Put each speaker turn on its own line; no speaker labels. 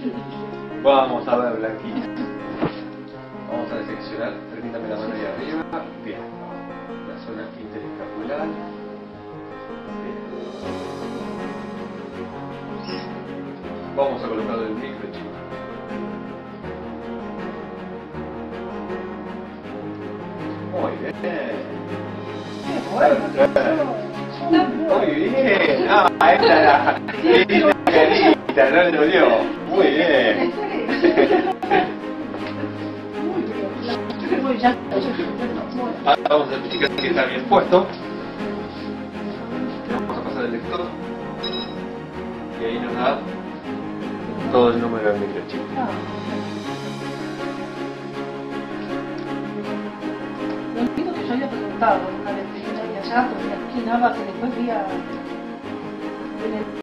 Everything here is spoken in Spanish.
Vamos a ver, Blanquita. Vamos a diseccionar, permítame la mano ahí arriba. Bien. La zona interescapular. Bien. Vamos a colocar el microchip. Muy bien. Muy bien. Ah, esta era querida, no le dolió. Muy bien. Ahora vamos a verificar que está bien puesto. Vamos a pasar el lector. Y ahí nos da todo el número del microchip.
Lo único que yo había preguntado una vez que vine allá, porque imaginaba que después había